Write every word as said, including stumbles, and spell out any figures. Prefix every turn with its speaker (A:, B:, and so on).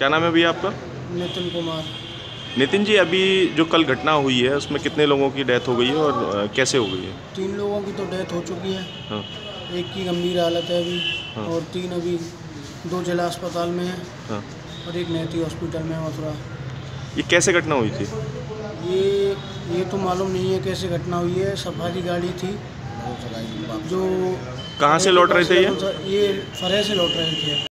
A: क्या नाम है भैया आपका?
B: नितिन कुमार।
A: नितिन जी, अभी जो कल घटना हुई है उसमें कितने लोगों की डेथ हो गई है और अ, कैसे हो गई है?
B: तीन लोगों की तो डेथ हो चुकी है।
A: हाँ।
B: एक की गंभीर हालत है अभी।
A: हाँ।
B: और तीन अभी दो जिला अस्पताल में हैं।
A: हाँ।
B: और एक नेती हॉस्पिटल में है मथुरा।
A: ये कैसे घटना हुई थी?
B: ये ये तो मालूम नहीं है कैसे घटना हुई है। सफारी गाड़ी थी जो
A: कहाँ से लौट रहे थे ये?
B: ये फरह से लौट रहे थे।